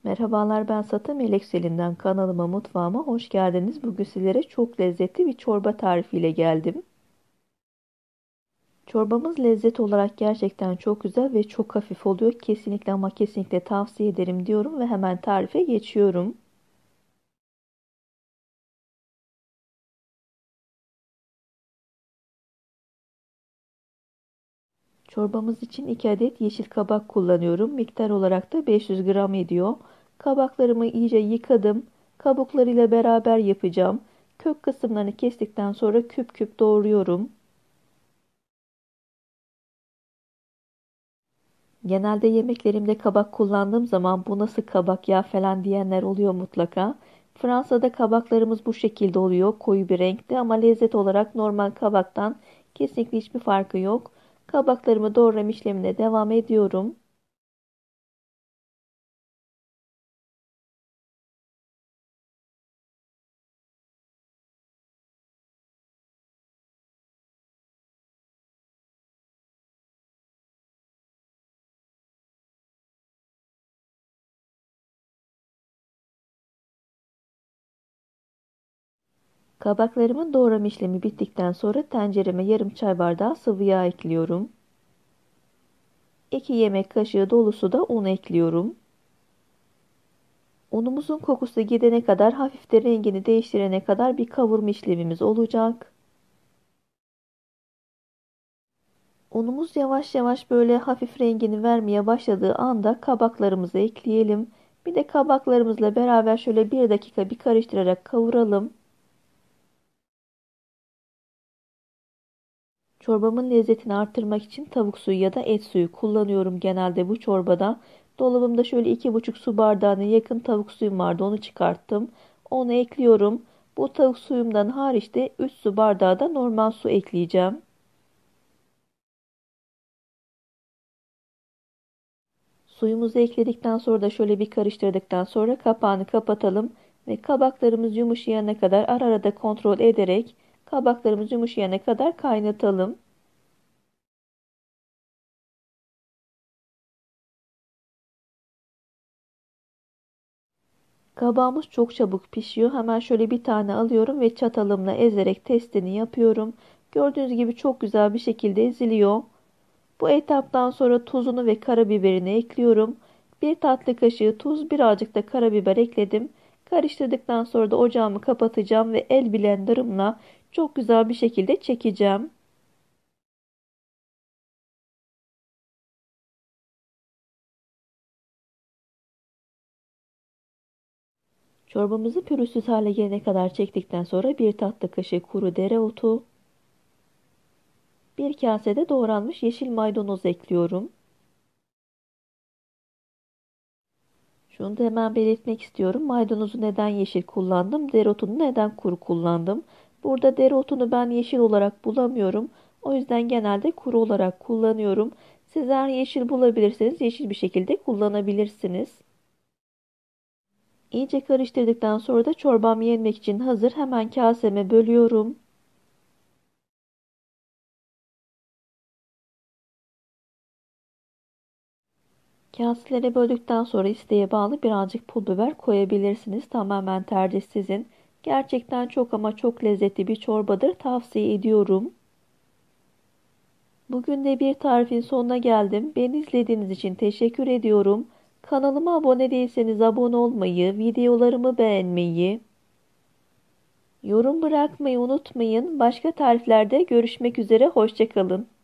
Merhabalar, ben Sata Melekselin'den kanalıma mutfağıma hoş geldiniz. Bugün sizlere çok lezzetli bir çorba tarifiyle geldim. Çorbamız lezzet olarak gerçekten çok güzel ve çok hafif oluyor. Kesinlikle ama kesinlikle tavsiye ederim diyorum ve hemen tarife geçiyorum. Çorbamız için 2 adet yeşil kabak kullanıyorum. Miktar olarak da 500 gram ediyor. Kabaklarımı iyice yıkadım. Kabuklarıyla beraber yapacağım. Kök kısımlarını kestikten sonra küp küp doğruyorum. Genelde yemeklerimde kabak kullandığım zaman bu nasıl kabak ya falan diyenler oluyor mutlaka. Fransa'da kabaklarımız bu şekilde oluyor, koyu bir renkte ama lezzet olarak normal kabaktan kesinlikle hiçbir farkı yok. Kabaklarımı doğrama işlemine devam ediyorum. Kabaklarımın doğrama işlemi bittikten sonra tencereme yarım çay bardağı sıvı yağ ekliyorum. 2 yemek kaşığı dolusu da un ekliyorum. Unumuzun kokusu gidene kadar hafif de rengini değiştirene kadar bir kavurma işlemimiz olacak. Unumuz yavaş yavaş böyle hafif rengini vermeye başladığı anda kabaklarımızı ekleyelim. Bir de kabaklarımızla beraber şöyle 1 dakika bir karıştırarak kavuralım. Çorbamın lezzetini arttırmak için tavuk suyu ya da et suyu kullanıyorum genelde bu çorbada. Dolabımda şöyle 2,5 su bardağına yakın tavuk suyum vardı, onu çıkarttım. Onu ekliyorum. Bu tavuk suyumdan hariç de 3 su bardağı da normal su ekleyeceğim. Suyumuzu ekledikten sonra da şöyle bir karıştırdıktan sonra kapağını kapatalım ve kabaklarımız yumuşayana kadar ara ara da kontrol ederek kabaklarımız yumuşayana kadar kaynatalım. Kabağımız çok çabuk pişiyor. Hemen şöyle bir tane alıyorum ve çatalımla ezerek testini yapıyorum. Gördüğünüz gibi çok güzel bir şekilde eziliyor. Bu etaptan sonra tuzunu ve karabiberini ekliyorum. 1 tatlı kaşığı tuz, birazcık da karabiber ekledim. Karıştırdıktan sonra da ocağımı kapatacağım ve el blenderımla çok güzel bir şekilde çekeceğim. Çorbamızı pürüzsüz hale gelene kadar çektikten sonra 1 tatlı kaşığı kuru dereotu, bir kasede doğranmış yeşil maydanoz ekliyorum. Şunu da hemen belirtmek istiyorum. Maydanozu neden yeşil kullandım? Dereotunu neden kuru kullandım? Burada dereotunu ben yeşil olarak bulamıyorum. O yüzden genelde kuru olarak kullanıyorum. Siz eğer yeşil bulabilirseniz yeşil bir şekilde kullanabilirsiniz. İyice karıştırdıktan sonra da çorbam yenmek için hazır. Hemen kaseme bölüyorum. Kaselere böldükten sonra isteğe bağlı birazcık pul biber koyabilirsiniz. Tamamen tercih sizin. Gerçekten çok ama çok lezzetli bir çorbadır. Tavsiye ediyorum. Bugün de bir tarifin sonuna geldim. Beni izlediğiniz için teşekkür ediyorum. Kanalıma abone değilseniz abone olmayı, videolarımı beğenmeyi, yorum bırakmayı unutmayın. Başka tariflerde görüşmek üzere. Hoşça kalın.